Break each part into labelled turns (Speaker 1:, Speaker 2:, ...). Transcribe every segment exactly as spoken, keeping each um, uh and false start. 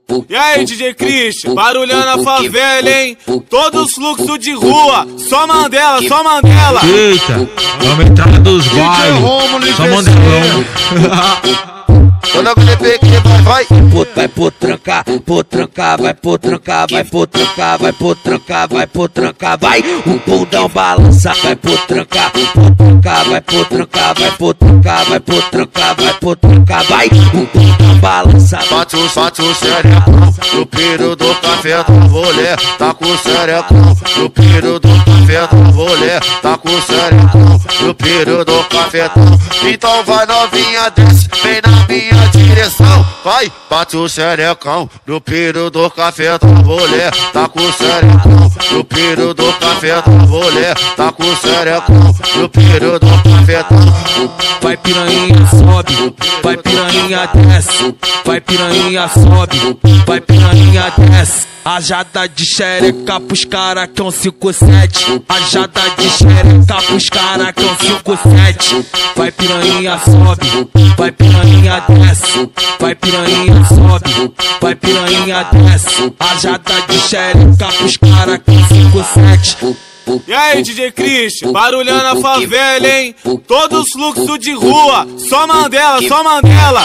Speaker 1: E aí, D J Christian, barulhando a favela, hein? Todos os fluxos de rua, só Mandela, só Mandela.
Speaker 2: Eita, vamos entrar dos bailes, só Mandelão.
Speaker 3: Quando eu P que vai, vai.
Speaker 4: Vai por trancar, por trancar, vai por trancar, vai por trancar, vai por trancar, vai por trancar, vai. O bundão balança, vai por trancar, por trancar, vai por trancar, vai por trancar, vai por trancar, vai por trancar, vai. O bundão balança.
Speaker 3: Bate o, bate o xerecão no piro do café da mulher. Tá com o xerecão no piro do café da mulher. Tá com o xerecão no piro do cafetão. Então vai novinha, desce, vem na minha direção. Vai, bate o xerecão no piro do café da mulher. Tá com o xerecão no piro do café da mulher. Tá com o xerecão no piro do cafetão.
Speaker 4: Vai piranha, sobe, vai piranha, desce. Vai piranha, sobe, vai piranha, desce. Ajada de xereca pros cara que é um cinco sete. Ajada de xereca pros cara que é um cinco sete. Vai piranha, sobe, vai piranha, desce. Vai piranha, sobe, vai piranha, desce. Ajada de xereca pros cara que é um cinco sete.
Speaker 1: E aí, D J Christian, barulhando a favela, hein? Todos os fluxos de rua, só Mandela, só Mandela.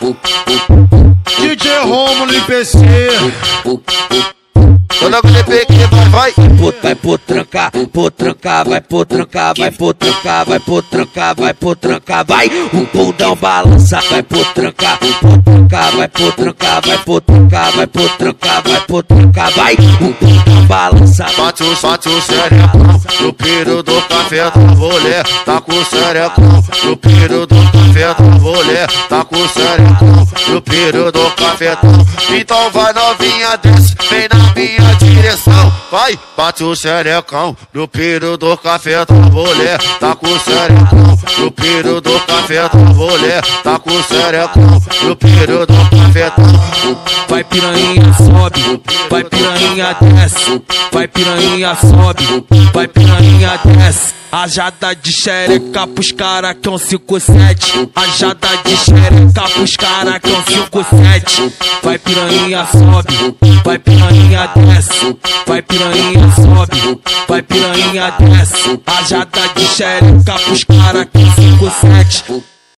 Speaker 2: D J Romulo em P C.
Speaker 3: Quando eu P que vai, vai.
Speaker 4: Vai por trancar, por trancar, vai por trancar, vai por trancar, vai por trancar, vai por trancar, vai. O bundão balança, vai por trancar, por trancar, vai por trancar, vai por trancar, vai por trancar, vai por trancar, vai. O bundão balança.
Speaker 3: Bate o, bate o xerecão no piro do café da mulher. Tá com o xerecão no piro do café da mulher. Tá com o xerecão no piro do cafetão. Então vai novinha, desce, vem na minha direção. Vai, bate o xerecão no piro do café da mulher. Tá com o xerecão no piro do café da mulher. Tá com o xerecão no piro do cafetão.
Speaker 4: Vai piranha, sobe, vai piranha, desce. Vai piranha, sobe, vai piranha, desce. Ajada de xereca pros cara que é um cinco sete. Ajada de xereca pros cara que é um cinco sete. Vai piranha, sobe, vai piranha, desce. Vai piranha, sobe, vai piranha, desce. Ajada de xereca pros cara que é um cinco sete.